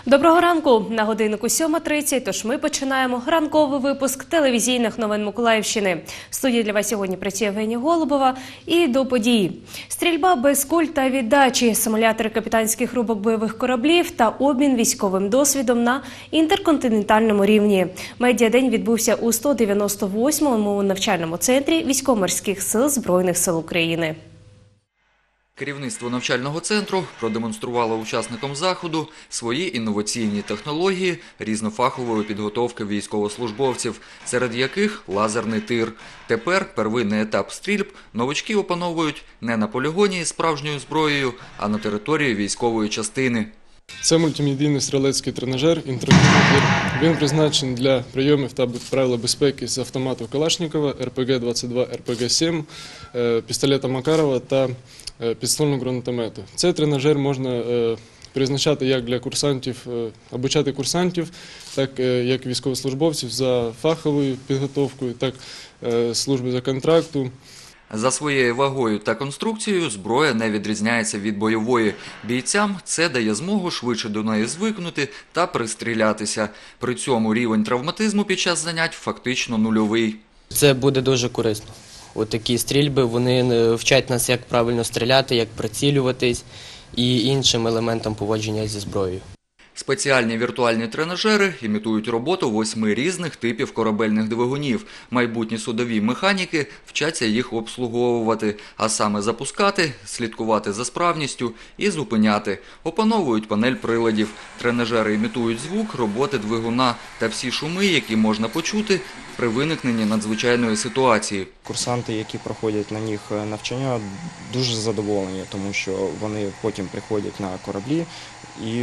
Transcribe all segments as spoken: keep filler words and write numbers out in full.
Доброго ранку! На годиннику сьома тридцять, тож ми починаємо ранковий випуск телевізійних новин Миколаївщини. В студії для вас сьогодні працює Євгенія Голубова. І до подій. Стрільба без куль та віддачі, симулятори капітанських рубок бойових кораблів та обмін військовим досвідом на інтерконтинентальному рівні. Медіадень відбувся у сто дев'яносто восьмому навчальному центрі Військово-морських сил Збройних сил України. Керівництво навчального центру продемонструвало учасникам заходу свої інноваційні технології різнофахової підготовки військовослужбовців, серед яких лазерний тир. Тепер первинний етап стрільб новачки опановують не на полігоні із справжньою зброєю, а на території військової частини. Це мультимедійний стрілецький тренажер інтерактивний тир. Він призначений для прийомів та правил безпеки з автоматів Калашникова, ер пе ге двадцять два, ер пе ге сім, пістолета Макарова та підствольного гранатомету. Цей тренажер можна призначати як для курсантів, обучати курсантів, так як військовослужбовців за фаховою підготовкою, так служби за контракту. За своєю вагою та конструкцією зброя не відрізняється від бойової. Бійцям це дає змогу швидше до неї звикнути та пристрілятися. При цьому рівень травматизму під час занять фактично нульовий. Це буде дуже корисно. Отакі стрільби, вони вчать нас, як правильно стріляти, як прицілюватись і іншим елементам поводження зі зброєю. Спеціальні віртуальні тренажери імітують роботу восьми різних типів корабельних двигунів. Майбутні судові механіки вчаться їх обслуговувати, а саме запускати, слідкувати за справністю і зупиняти. Опановують панель приладів. Тренажери імітують звук роботи двигуна та всі шуми, які можна почути при виникненні надзвичайної ситуації. Курсанти, які проходять на них навчання, дуже задоволені, тому що вони потім приходять на кораблі і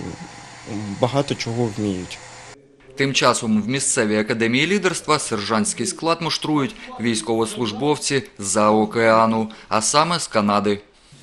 багато чого вміють. Тим часом в місцевій академії лідерства сержантський склад муштрують військовослужбовці з-за океану, а саме з Канади.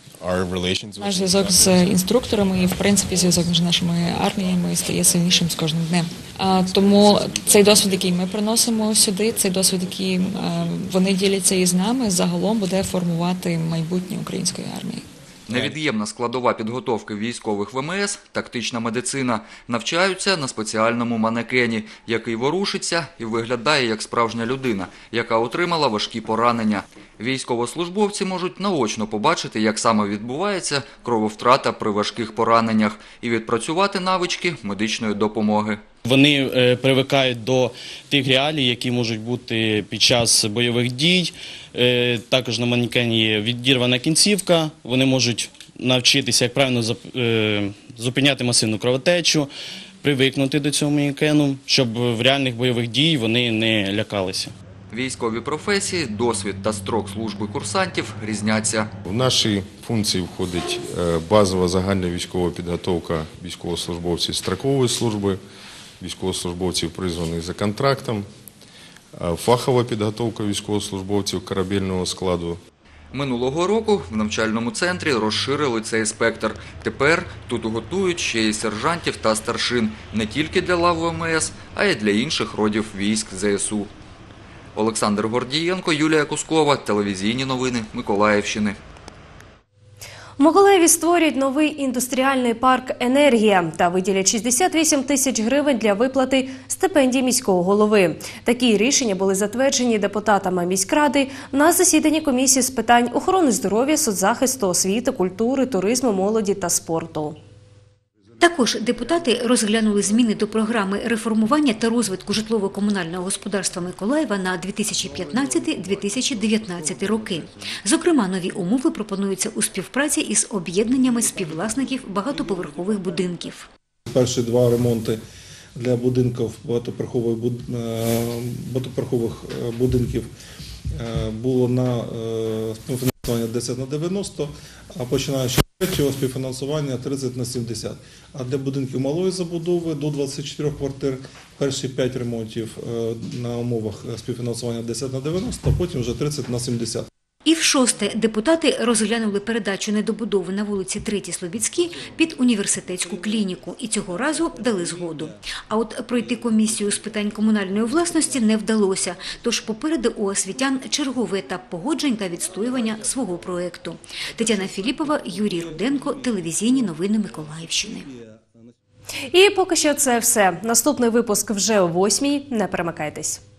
Наш зв'язок з інструкторами і, в принципі, зв'язок між нашими арміями стає сильнішим з кожним днем. Тому цей досвід, який ми приносимо сюди, цей досвід, який вони діляться із нами, загалом буде формувати майбутнє української армії. Невід'ємна складова підготовки військових ве ем ес – тактична медицина. Навчаються на спеціальному манекені, який ворушиться і виглядає як справжня людина, яка отримала важкі поранення. Військовослужбовці можуть наочно побачити, як саме відбувається крововтрата при важких пораненнях і відпрацювати навички медичної допомоги. Вони привикають до тих реалій, які можуть бути під час бойових дій. Також на манекені відірвана кінцівка. Вони можуть навчитися, як правильно зупиняти масивну кровотечу, привикнути до цього манекену, щоб в реальних бойових дій вони не лякалися. Військові професії, досвід та строк служби курсантів різняться. В наші функції входить базова загальна військова підготовка військовослужбовців строкової служби, військовослужбовців, призваних за контрактом, фахова підготовка військовослужбовців корабельного складу. Минулого року в навчальному центрі розширили цей спектр. Тепер тут готують ще й сержантів та старшин не тільки для лав ве ем ес, а й для інших родів військ зе ес у. Олександр Гордієнко, Юлія Кускова, телевізійні новини Миколаївщини. В Миколаєві створюють новий індустріальний парк «Енергія» та виділять шістдесят вісім тисяч гривень для виплати стипендій міського голови. Такі рішення були затверджені депутатами міськради на засіданні комісії з питань охорони здоров'я, соцзахисту, освіти, культури, туризму, молоді та спорту. Також депутати розглянули зміни до програми реформування та розвитку житлово-комунального господарства Миколаєва на дві тисячі п'ятнадцятий - дві тисячі дев'ятнадцятий роки. Зокрема, нові умови пропонуються у співпраці із об'єднаннями співвласників багатоповерхових будинків. Перші два ремонти для будинків багатоповерхових будинків було на співфінансування десять на дев'яносто, а починаючи третього співфінансування тридцять на сімдесят. А для будинків малої забудови до двадцяти чотирьох квартир перші п'ять ремонтів на умовах співфінансування десять на дев'яносто, а потім вже тридцять на сімдесят. І в шосте депутати розглянули передачу недобудови на вулиці Третій Слобідській під університетську клініку і цього разу дали згоду. А от пройти комісію з питань комунальної власності не вдалося, тож попереду у освітян черговий етап погоджень та відстоювання свого проєкту. Тетяна Філіпова, Юрій Руденко, телевізійні новини Миколаївщини. І поки що це все. Наступний випуск вже о восьмій. Не перемикайтесь.